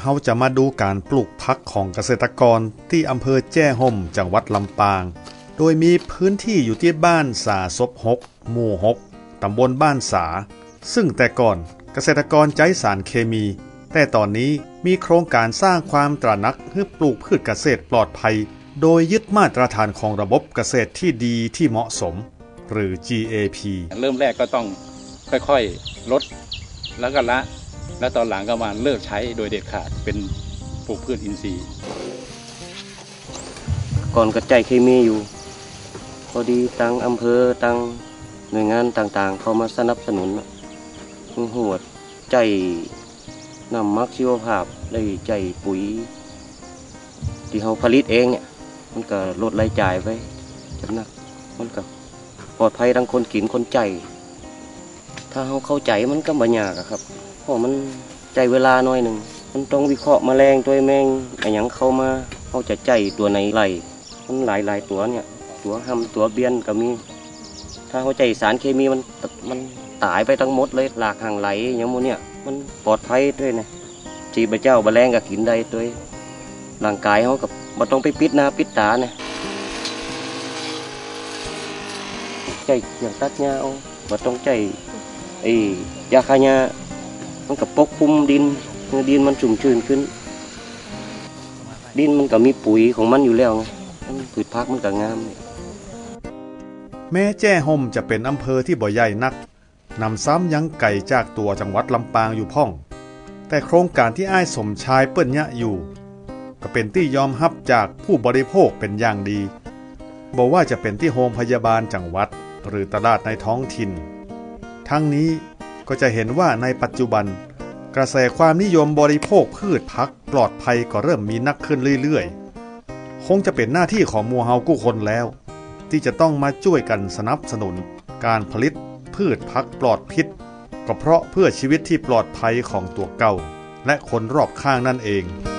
เราจะมาดูการปลูกผักของเกษตรกรที่อำเภอแจ้ห่มจังหวัดลำปางโดยมีพื้นที่อยู่ที่บ้านสาซบ6หมู่6ตำบลบ้านสาซึ่งแต่ก่อนเกษตรกรใช้สารเคมีแต่ตอนนี้มีโครงการสร้างความตระหนักให้ปลูกพืชเกษตรปลอดภัยโดยยึดมาตรฐานของระบบเกษตรที่ดีที่เหมาะสมหรือ GAP เริ่มแรกก็ต้องค่อยๆลดแล้วก็ละแล้วตอนหลังก็มาเลิกใช้โดยเด็ดขาดเป็นปลูกพืชอินทรีย์ก่อนกระจายเคมีอยู่พอดีทางอำเภอทางหน่วยงานต่างๆเขามาสนับสนุนหัวใจนำมักชีวภาพได้ใจปุ๋ยที่เขาผลิตเองเนี่ยมันก็ลดรายจ่ายไปจำนักมันก็ปลอดภัยทั้งคนกินคนใจถ้าเขาเข้าใจมันก็บ่ยากครับเพราะมันใจเวลาหน่อยหนึ่งมันต้องวิเคราะห์แมลงตัวแมงอะไรอย่างเข้ามาเขาจะใจตัวไหนไหลมันหลายตัวเนี่ยตัวห้ำตัวเบี้ยนก็มีถ้าเขาใจสารเคมีมันตายไปทั้งหมดเลยหลากห่างไหลอย่างมูเนี่ยมันปลอดภัยด้วยนะจีบเจ้าแมลงก็กินได้ด้วยร่างกายเขากับมันต้องไปปิดหน้าปิดตาเนี่ยใจอย่างตัดหญ้าเอามันต้องใจยาฆ่าหญ้ามันกับปกคลุมดินมันชุ่มชื้นขึ้นดินมันก็มีปุ๋ยของมันอยู่แล้วไงพืชผักมันก็งามแม้แจ้ห่มจะเป็นอำเภอที่บ่ใหญ่นักนำซ้ำยังไกลจากตัวจังหวัดลำปางอยู่พ่องแต่โครงการที่อ้ายสมชายเปิ้นยะอยู่ก็เป็นที่ยอมรับจากผู้บริโภคเป็นอย่างดีบอกว่าจะเป็นที่โรงพยาบาลจังหวัดหรือตลาดในท้องถิ่นทั้งนี้ก็จะเห็นว่าในปัจจุบันกระแสความนิยมบริโภคพืชผักปลอดภัยก็เริ่มมีนักขึ้นเรื่อยๆคงจะเป็นหน้าที่ของหมู่เฮากู้คนแล้วที่จะต้องมาช่วยกันสนับสนุนการผลิตพืชผักปลอดพิษก็เพราะเพื่อชีวิตที่ปลอดภัยของตัวเก่าและคนรอบข้างนั่นเอง